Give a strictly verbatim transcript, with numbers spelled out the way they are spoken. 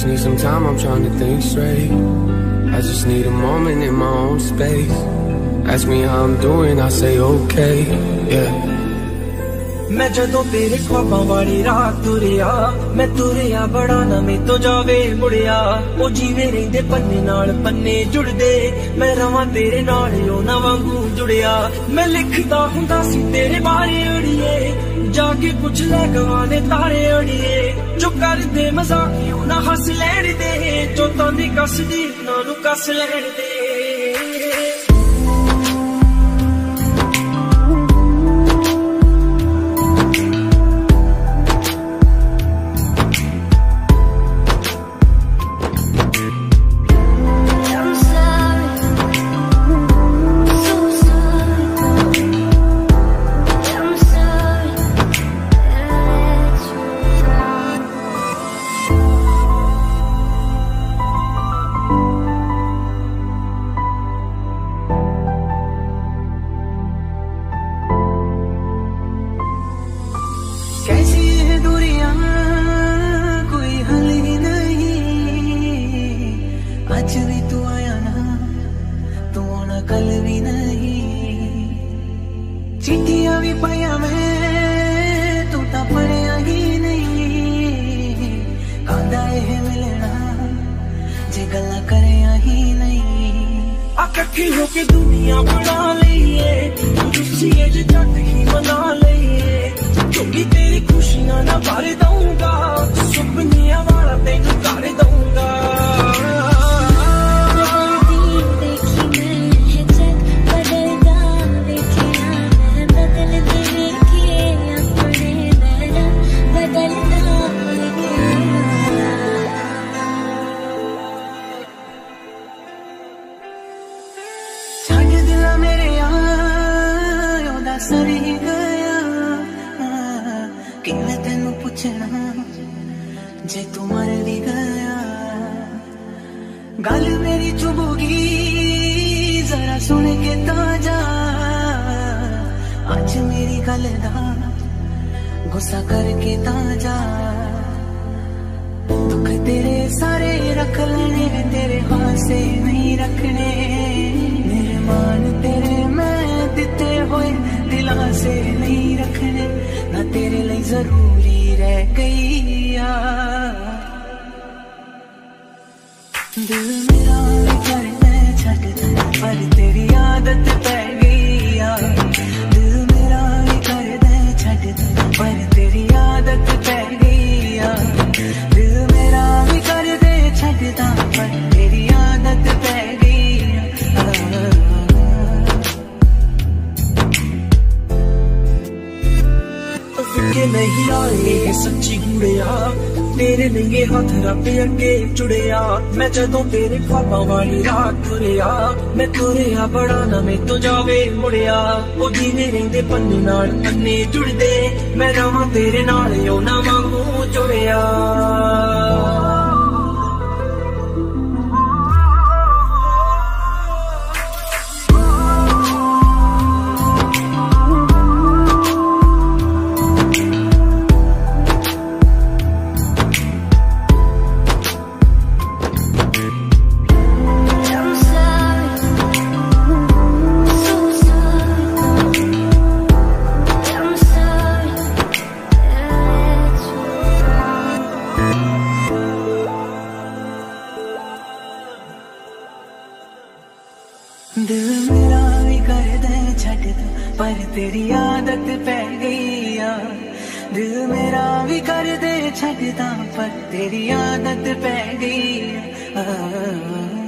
just need some time, I'm trying to think straight. I just need a moment in my own space. Ask me how I'm doing, I say okay, yeah. मैं जदों तेरे ख्वाबां वाली रात तुरिया, मैं तुरिया बड़ा ना मैं तो जावे मुड़िया। ओ जीवे रहिंदे पन्ने नाल पन्ने जुड़दे, मैं रवां तेरे नाल ओ ना वांगू जुड़िया। मैं लिखदा हुंदा सी तेरे बारे अड़िए, जाके पुछ ले गवाने तारे अड़िए। जो कर दे मजाक ना हस लैण दे, जो तांदी कसदी ना नू कस लैण दे। कैसी है दूरियां कोई हल ही नहीं, आज भी तू आया ना तू आना कल भी नहीं। चिट्ठियां भी पाया मैं तू ता पढ़िया ही नहीं, कांदा है मिलना जे गल्ला करिया ही नहीं। इकट्ठी होके दुनिया बना लईए, रुस्सीए जे जट ही मना लईए। चुंगी तेरी खुशियां ना भर दूंगा, सुपनिया वाला तेनू कर दूंगा। छड़ दिला मेरे यार ओदा सर ही गया, कि मैं तेनू पुछना जे तू मर भी गया। गल मेरी चुभोगी जरा सुन के ताजा, आज मेरी गल दा गुस्सा करके ताजा। दुख तेरे सारे रख लेने, तेरे हाथ से नहीं रखने। मेरे मान तेरे मैं दिते हुए दिला से नहीं रखने, ना तेरे लिए जरूरी रह गई यार। दिल मेरा भी कर दे छट दे, पर तेरी आदत पै गई यार। दिल मेरा भी कर दे छट दे, पर तेरी आदत पै गई यार। दिल मेरा भी कर दे छटदा, पर तेरी आदत पै गई यार। के नहीं आए सच्ची गुड़िया, तेरे नंगे हाथ रब अगे जुड़िया। मैं जदों तेरे ख्वाबां वाली रात तुरिया, मैं तुरिया बड़ा ना मैं तो जावे मुड़िया। ओ जीवे रहिंदे पन्ने नाल पन्ने जुड़दे, मैं रवां तेरे नाल ओ ना वांगू जुड़िया। दिल मेरा भी कर दे छट दे, पर तेरी आदत पै गई यार। दिल मेरा भी कर दे छटदा, पर तेरी आदत पै गई यार।